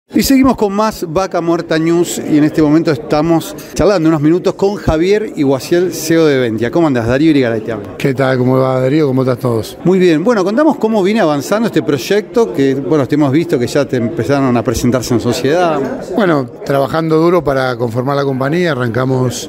Y seguimos con más Vaca Muerta News y en este momento estamos charlando unos minutos con Javier Iguaciel, CEO de Ventia. ¿Cómo andás? Darío Irigaray te habla. ¿Qué tal? ¿Cómo va, Darío? ¿Cómo estás todos? Muy bien. Bueno, contamos cómo viene avanzando este proyecto que, bueno, te hemos visto que ya te empezaron a presentarse en sociedad. Bueno, trabajando duro para conformar la compañía. Arrancamos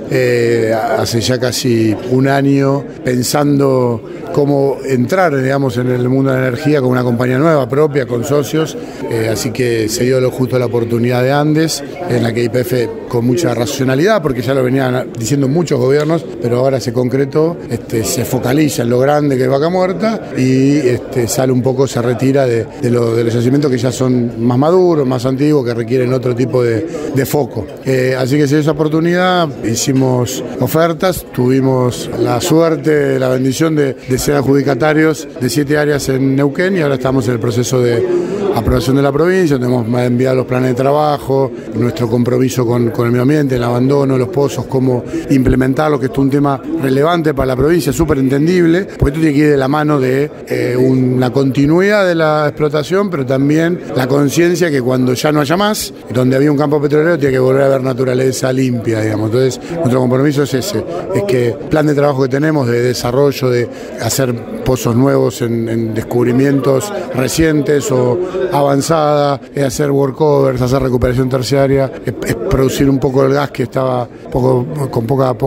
hace ya casi un año pensando cómo entrar, digamos, en el mundo de la energía con una compañía nueva, propia, con socios. Así que se dio justo la oportunidad de Andes, en la que YPF, con mucha racionalidad, porque ya lo venían diciendo muchos gobiernos, pero ahora se concretó, se focaliza en lo grande que es Vaca Muerta y sale un poco, se retira de los yacimientos que ya son más maduros, más antiguos, que requieren otro tipo de foco. Así que se dio esa oportunidad, hicimos ofertas, tuvimos la suerte, la bendición de ser adjudicatarios de 7 áreas en Neuquén y ahora estamos en el proceso de aprobación de la provincia, tenemos enviado los planes de trabajo, nuestro compromiso con el medio ambiente, el abandono, los pozos, cómo implementarlo, que esto es un tema relevante para la provincia, súper entendible, porque esto tiene que ir de la mano de una continuidad de la explotación, pero también la conciencia que cuando ya no haya más, donde había un campo petrolero, tiene que volver a haber naturaleza limpia, digamos. Entonces, nuestro compromiso es ese, es que el plan de trabajo que tenemos de desarrollo, de hacer pozos nuevos en descubrimientos recientes o avanzada, es hacer workovers, hacer recuperación terciaria, es producir un poco el gas que estaba con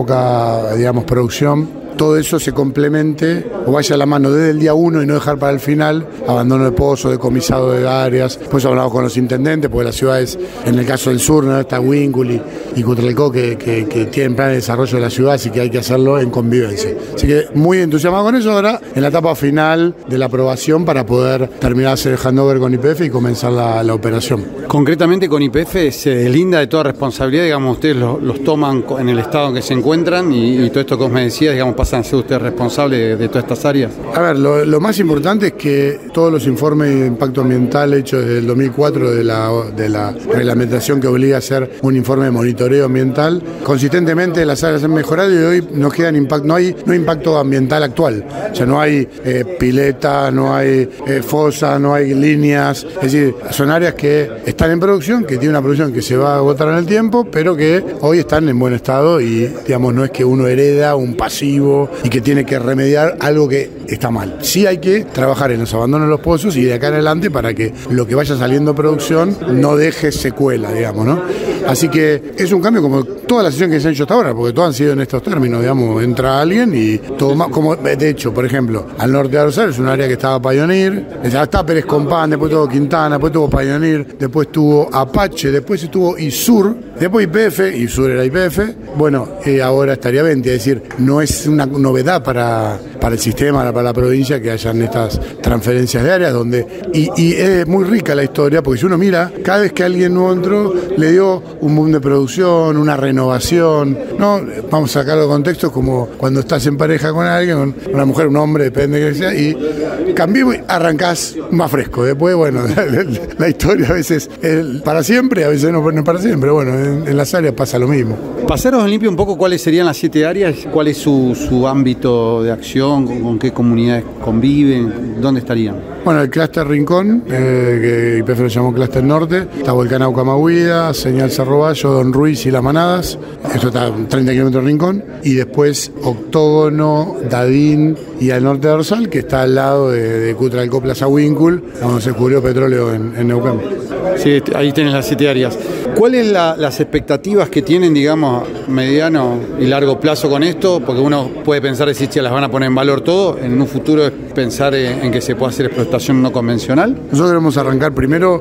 poca digamos, producción. Todo eso se complemente o vaya a la mano desde el día 1 y no dejar para el final abandono de pozos, decomisado de áreas. Después hablamos con los intendentes, porque las ciudades, en el caso del sur, ¿no? Está Huíncul y Cutralcó, que tienen planes de desarrollo de la ciudad, así que hay que hacerlo en convivencia. Así que muy entusiasmado con eso, ahora en la etapa final de la aprobación para poder terminar de hacer el handover con YPF y comenzar la operación. Concretamente con YPF se deslinda de toda responsabilidad, digamos, ustedes los toman en el estado en que se encuentran y todo esto que vos me decías, digamos, pasan a ser ustedes responsables de todas estas áreas. A ver, lo más importante es que todos los informes de impacto ambiental hechos desde el 2004 de la reglamentación que obliga a hacer un informe de monitoreo ambiental, consistentemente las áreas han mejorado y hoy no quedan no hay impacto ambiental actual. O sea, no hay pileta, no hay fosa, no hay líneas. Es decir, son áreas que están en producción, que tienen una producción que se va a agotar en el tiempo, pero que hoy están en buen estado y, digamos, no es que uno hereda un pasivo y que tiene que remediar algo que está mal. Sí hay que trabajar en los abandonos de los pozos y de acá en adelante para que lo que vaya saliendo de producción no deje secuela, digamos, ¿no? Así que es un cambio como todas las sesiones que se han hecho hasta ahora, porque todas han sido en estos términos, digamos, entra alguien y todo más, como de hecho, por ejemplo, al norte de Rosario es un área que estaba Pioneer, está Pérez Compán, después tuvo Quintana, después tuvo Pioneer, después tuvo Apache, después estuvo ISUR, después YPF, ISUR era YPF, bueno, ahora estaría Ventia, es decir, no es una novedad para el sistema, para la provincia que hayan estas transferencias de áreas donde y es muy rica la historia, porque si uno mira, cada vez que alguien nuevo entró, le dio un boom de producción, una renovación, ¿no? Vamos a sacarlo de contexto como cuando estás en pareja con alguien, con una mujer, un hombre, depende de qué sea, y cambiamos y arrancás más fresco. Después, bueno, la historia a veces es para siempre, a veces no es para siempre, bueno, en las áreas pasa lo mismo. Pasaros en limpio un poco cuáles serían las 7 áreas, cuál es su ámbito de acción, con qué comunidades conviven, dónde estarían. Bueno, el clúster Rincón, que YPF lo llamó clúster norte, está Volcán Aucamahuida, Señal Cerro Bayo, Don Ruiz y Las Manadas, esto está a 30 kilómetros de Rincón, y después Octógono, Dadín y al norte de Dorsal, que está al lado de Cutralcó, Plaza Huíncul, donde se descubrió petróleo en Neuquén. Sí, ahí tenés las 7 áreas. ¿Cuáles las expectativas que tienen, digamos, mediano y largo plazo con esto? Porque uno puede pensar si las van a poner en valor todo, en un futuro es pensar en que se pueda hacer explotación no convencional. Nosotros queremos arrancar primero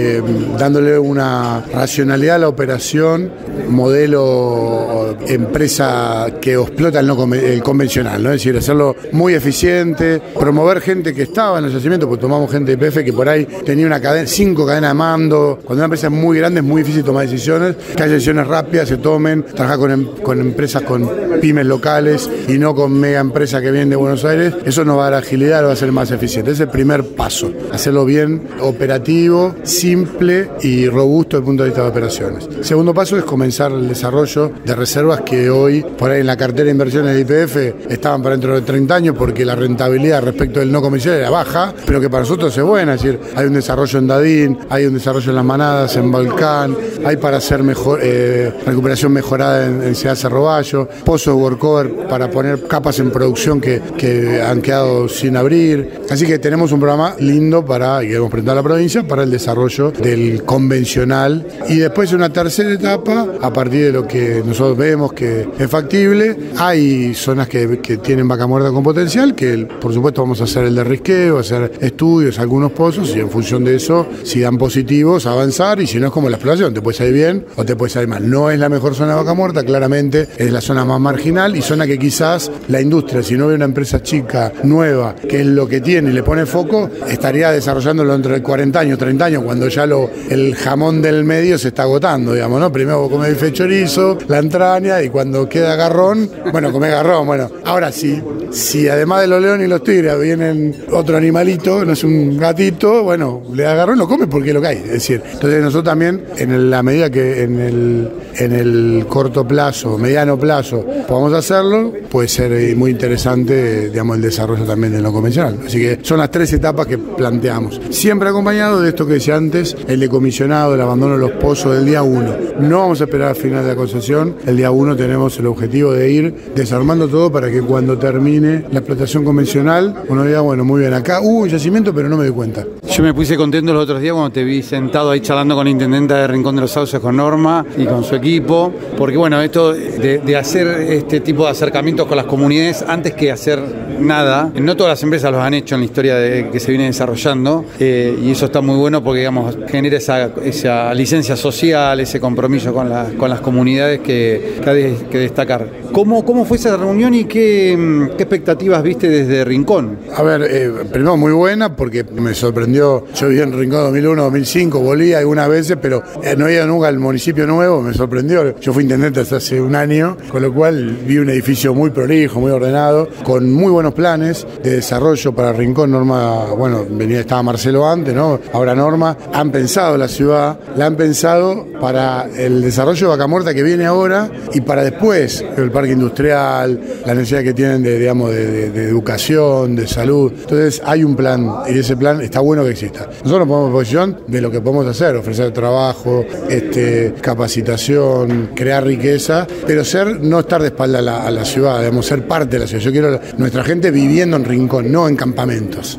dándole una racionalidad a la operación, modelo empresa que explota el convencional, ¿no? Es decir, hacerlo muy eficiente, promover gente que estaba en el yacimiento, porque tomamos gente de YPF que por ahí tenía 5 cadenas de mando. Cuando una empresa es muy grande es muy difícil tomar decisiones, que haya decisiones rápidas, se tomen, trabajar con empresas, con pymes locales y no con mega empresas que vienen de Buenos Aires. Eso nos va a dar agilidad, lo va a hacer más eficiente. Ese es el primer paso, hacerlo bien operativo, simple y robusto desde el punto de vista de operaciones. El segundo paso es comenzar el desarrollo de reservas que hoy, por ahí en la cartera de inversiones de YPF, estaban para dentro de 30 años, años porque la rentabilidad respecto del no comercial era baja, pero que para nosotros es buena. Es decir, hay un desarrollo en Dadín, hay un desarrollo en Las Manadas, en Volcán, hay para hacer recuperación mejorada en Ciudad Cerro Bayo, pozos de workover para poner capas en producción que han quedado sin abrir. Así que tenemos un programa lindo y queremos presentar a la provincia para el desarrollo del convencional. Y después una tercera etapa, a partir de lo que nosotros vemos que es factible. Hay zonas que tienen vaca muerta con potencial, que por supuesto vamos a hacer el de risqueo, hacer estudios, algunos pozos, y en función de eso, si dan positivos, avanzar, y si no es como la exploración, te puede salir bien o te puede salir mal. No es la mejor zona de vaca muerta, claramente es la zona más marginal y zona que quizás la industria, si no ve una empresa chica, nueva, que es lo que tiene y le pone foco, estaría desarrollándolo dentro de 40 años, 30 años, cuando ya el jamón del medio se está agotando, digamos, ¿no? Primero vos comés bife chorizo, la entraña, y cuando queda garrón, bueno, comés garrón, bueno. Ahora sí, si además de los leones y los tigres vienen otro animalito, no es un gatito, bueno, le da garrón, lo come porque es lo que hay. Es decir, entonces nosotros también, en la medida que en el corto plazo, mediano plazo, podamos hacerlo, puede ser muy interesante, digamos, el desarrollo también de lo convencional. Así que son las 3 etapas que planteamos. Siempre acompañado de esto que decía antes, el decomisionado, el abandono de los pozos del día 1. No vamos a esperar al final de la concesión. El día 1 tenemos el objetivo de ir desarmando todo para que cuando termine la explotación convencional, uno diga, bueno, muy bien, acá hubo un yacimiento, pero no me di cuenta. Yo me puse contento los otros días cuando te vi sentado ahí charlando con la intendenta de Rincón de los Sauces, con Norma y con su equipo, porque bueno, esto de hacer este tipo de acercamientos con las comunidades antes que hacer nada, no todas las empresas los han hecho en la historia que se viene desarrollando, y eso está muy bueno porque, digamos, genera esa licencia social, ese compromiso con las comunidades que hay que destacar. ¿Cómo fue esa reunión y qué expectativas viste desde Rincón? A ver, primero muy buena porque me sorprendió. Yo viví en Rincón 2001, 2005, volví algunas veces, pero no he ido nunca al municipio nuevo, me sorprendió. Yo fui intendente hasta hace un año, con lo cual vi un edificio muy prolijo, muy ordenado, con muy buenos planes de desarrollo para Rincón. Norma, bueno, estaba Marcelo antes, ¿no? Ahora Norma, han pensado la ciudad, la han pensado para el desarrollo de Vaca Muerta que viene ahora y para después, el parque industrial, la necesidad que tienen de educación, de salud. Entonces hay un plan y ese plan está bueno que exista. Nosotros ponemos posición de lo que podemos hacer, ofrecer trabajo, capacitación, crear riqueza, pero no estar de espalda a la ciudad, digamos, ser parte de la ciudad. Yo quiero nuestra gente viviendo en Rincón, no en campamentos.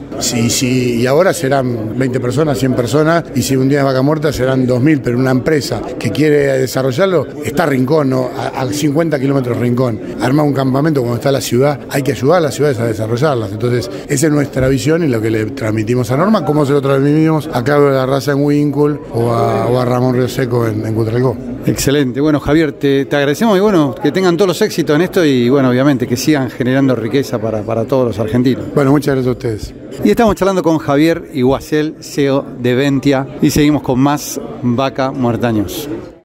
Y ahora serán 20 personas, 100 personas, y si un día es Vaca Muerta serán 2000, pero una empresa que quiere desarrollarlo, está Rincón, ¿no? A 50 kilómetros de Rincón. Armar un campamento cuando está la ciudad, hay que ayudar a las ciudades a desarrollarlas. Entonces, esa es nuestra visión y lo que le transmitimos a Norma, como se lo transmitimos a Carlos de la Raza en Huíncul o a Ramón Río Seco en Cutralcó. Excelente. Bueno, Javier, te agradecemos y bueno, que tengan todos los éxitos en esto y bueno, obviamente que sigan generando riqueza para todos los argentinos. Bueno, muchas gracias a ustedes. Y estamos charlando con Javier Iguacel, CEO de Ventia, y seguimos con más Vaca Muerta News.